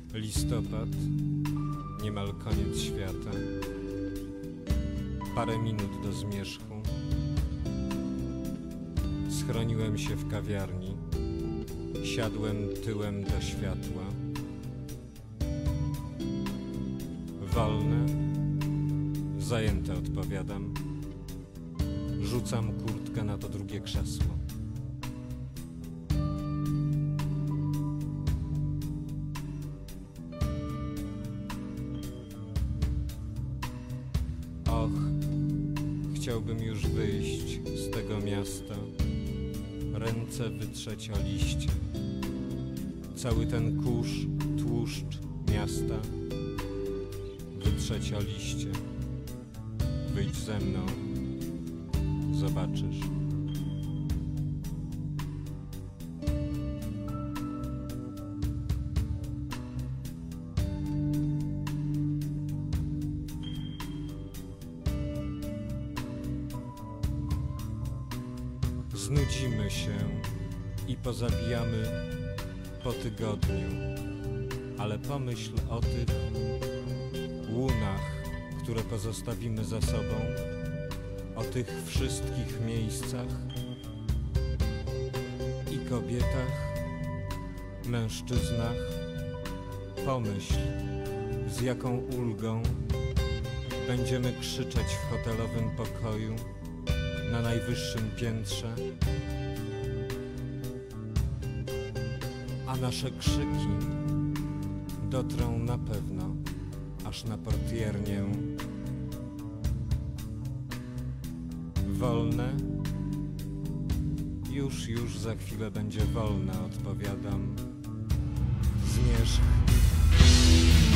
Listopad, niemal koniec świata. Parę minut do zmierzchu. Schroniłem się w kawiarni. Siadłem tyłem do światła. Wolne, zajęte, odpowiadam. Rzucam kurtkę na to drugie krzesło. Och, chciałbym już wyjść z tego miasta, ręce wytrzeć o liście. Cały ten kurz, tłuszcz miasta wytrzeć o liście. Wyjdź ze mną, zobaczysz. Znudzimy się i pozabijamy po tygodniu, ale pomyśl o tych łunach, które pozostawimy za sobą, o tych wszystkich miejscach i kobietach, mężczyznach. Pomyśl, z jaką ulgą będziemy krzyczeć w hotelowym pokoju na najwyższym piętrze, a nasze krzyki dotrą na pewno aż na portiernię. Wolne? Już za chwilę będzie wolne, odpowiadam. Zmierzch.